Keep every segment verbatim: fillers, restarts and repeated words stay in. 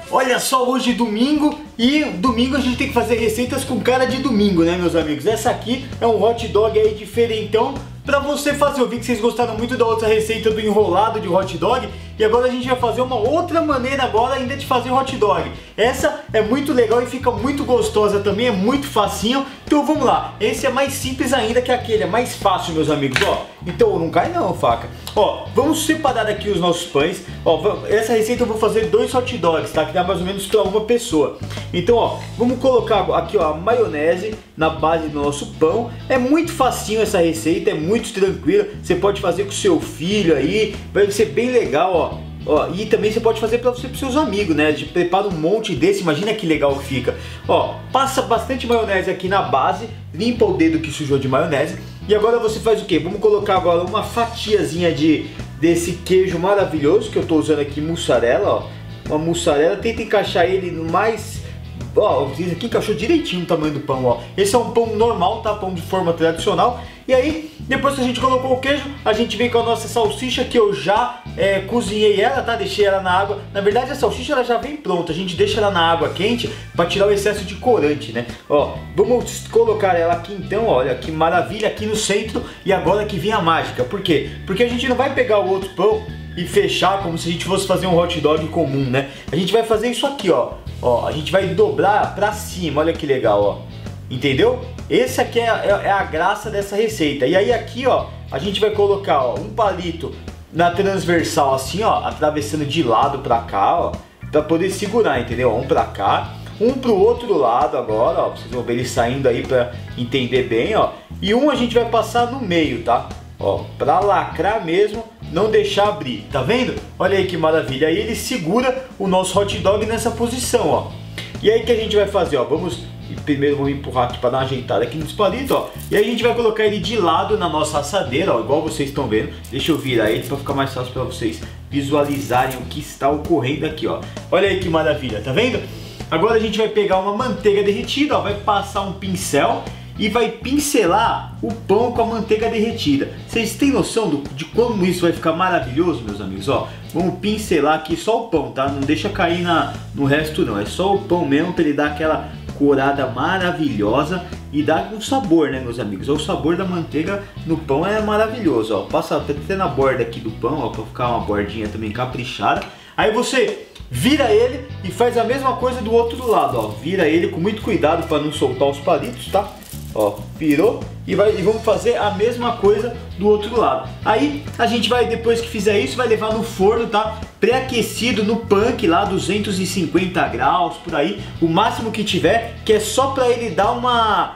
Olha só, hoje é domingo e domingo a gente tem que fazer receitas com cara de domingo, né, meus amigos? Essa aqui é um hot dog aí diferentão pra você fazer. Eu vi que vocês gostaram muito da outra receita do enrolado de hot dog e agora a gente vai fazer uma outra maneira agora ainda de fazer hot dog. Essa é muito legal e fica muito gostosa também, é muito facinho. Então vamos lá, esse é mais simples ainda que aquele, é mais fácil, meus amigos, ó. Então não cai não, faca. Ó, vamos separar aqui os nossos pães. Ó, essa receita eu vou fazer dois hot dogs, tá? Que dá mais ou menos para uma pessoa. Então, ó, vamos colocar aqui, ó, a maionese na base do nosso pão. É muito facinho essa receita, é muito tranquila. Você pode fazer com o seu filho aí, vai ser bem legal, ó. Ó, e também você pode fazer para você, para seus amigos, né? De prepara um monte desse, imagina que legal que fica. Ó, passa bastante maionese aqui na base, limpa o dedo que sujou de maionese. E agora você faz o que? Vamos colocar agora uma fatiazinha de desse queijo maravilhoso que eu tô usando aqui, mussarela, ó. Uma mussarela, tenta encaixar ele no mais... Ó, esse aqui encaixou direitinho o tamanho do pão, ó. Esse é um pão normal, tá? Pão de forma tradicional. E aí, depois que a gente colocou o queijo, a gente vem com a nossa salsicha que eu já é, cozinhei ela, tá? Deixei ela na água. Na verdade, a salsicha ela já vem pronta. A gente deixa ela na água quente para tirar o excesso de corante, né? Ó, vamos colocar ela aqui então, olha que maravilha, aqui no centro. E agora que vem a mágica. Por quê? Porque a gente não vai pegar o outro pão e fechar como se a gente fosse fazer um hot dog comum, né? A gente vai fazer isso aqui, ó. Ó, a gente vai dobrar pra cima, olha que legal, ó. Entendeu? Esse aqui é, é, é a graça dessa receita. E aí aqui, ó, a gente vai colocar, ó, um palito na transversal assim, ó, atravessando de lado pra cá, ó, pra poder segurar, entendeu? Um pra cá, um pro outro lado agora, ó, vocês vão ver ele saindo aí pra entender bem, ó. E um a gente vai passar no meio, tá? Ó, pra lacrar mesmo, não deixar abrir, tá vendo? Olha aí que maravilha, aí ele segura o nosso hot dog nessa posição, ó. E aí que a gente vai fazer, ó, vamos... Primeiro vamos empurrar aqui para dar uma ajeitada aqui nos palitos, ó. E aí a gente vai colocar ele de lado na nossa assadeira, ó, igual vocês estão vendo. Deixa eu virar ele para ficar mais fácil para vocês visualizarem o que está ocorrendo aqui, ó. Olha aí que maravilha, tá vendo? Agora a gente vai pegar uma manteiga derretida, ó, vai passar um pincel e vai pincelar o pão com a manteiga derretida. Vocês têm noção do, de como isso vai ficar maravilhoso, meus amigos? Ó, vamos pincelar aqui só o pão, tá? Não deixa cair na, no resto não, é só o pão mesmo para ele dar aquela corada maravilhosa e dá um sabor, né, meus amigos? O sabor da manteiga no pão é maravilhoso, ó. Passa até na borda aqui do pão, ó, para ficar uma bordinha também caprichada. Aí você vira ele e faz a mesma coisa do outro lado, ó. Vira ele com muito cuidado para não soltar os palitos, tá? Ó, virou e, vai, e vamos fazer a mesma coisa do outro lado. Aí a gente vai, depois que fizer isso, vai levar no forno, tá? Pré-aquecido no punk lá, duzentos e cinquenta graus, por aí, o máximo que tiver, que é só para ele dar uma,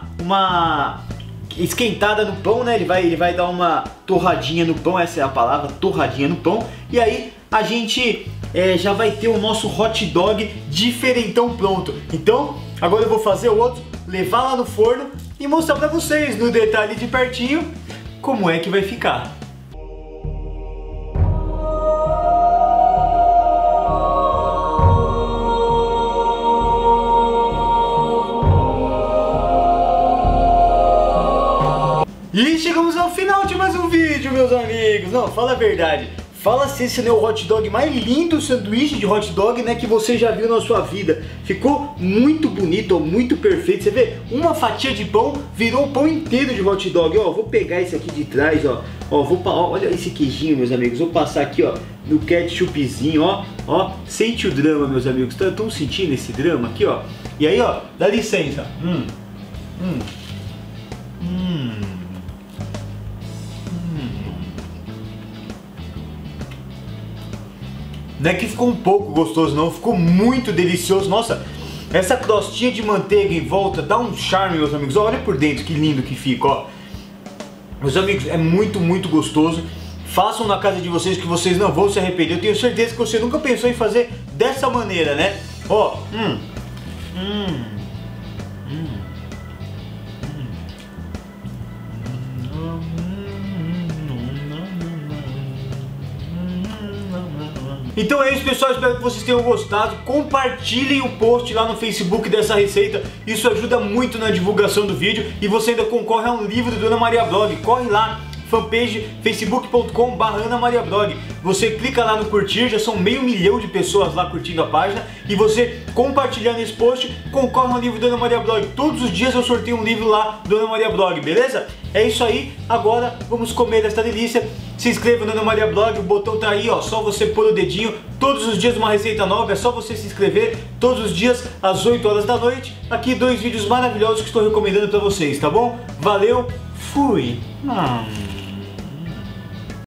uma esquentada no pão, né? Ele vai, ele vai dar uma torradinha no pão, essa é a palavra, torradinha no pão. E aí a gente é, já vai ter o nosso hot dog diferentão pronto. Então, agora eu vou fazer o outro, levar lá no forno e mostrar pra vocês no detalhe de pertinho como é que vai ficar. E chegamos ao final de mais um vídeo, meus amigos. Não, fala a verdade. Fala se esse não é o hot dog mais lindo, o sanduíche de hot dog, né, que você já viu na sua vida. Ficou muito bonito, muito perfeito. Você vê, uma fatia de pão virou um pão inteiro de hot dog. Ó, vou pegar esse aqui de trás, ó. Ó, vou ó, olha esse queijinho, meus amigos. Vou passar aqui, ó, no ketchupzinho, ó. Ó, sente o drama, meus amigos. Estão sentindo esse drama aqui, ó? E aí, ó, dá licença. Hum, hum, hum. Não é que ficou um pouco gostoso não, ficou muito delicioso. Nossa, essa crostinha de manteiga em volta dá um charme, meus amigos. Olha por dentro que lindo que fica, ó. Meus amigos, é muito, muito gostoso. Façam na casa de vocês que vocês não vão se arrepender. Eu tenho certeza que você nunca pensou em fazer dessa maneira, né? Ó, hum, hum, hum. Então é isso, pessoal, espero que vocês tenham gostado. Compartilhem o post lá no Facebook dessa receita, isso ajuda muito na divulgação do vídeo. E você ainda concorre a um livro do Dona Maria Blog. Corre lá, fanpage facebook ponto com barra Ana Maria Blog. Você clica lá no curtir, já são meio milhão de pessoas lá curtindo a página, e você compartilhando esse post, concorre ao livro do Ana Maria Blog. Todos os dias eu sorteio um livro lá do Ana Maria Blog, beleza? É isso aí, agora vamos comer esta delícia. Se inscreva no Ana Maria Blog, o botão tá aí, ó, só você pôr o dedinho. Todos os dias uma receita nova, é só você se inscrever. Todos os dias às oito horas da noite. Aqui dois vídeos maravilhosos que estou recomendando para vocês, tá bom? Valeu, fui! Hum.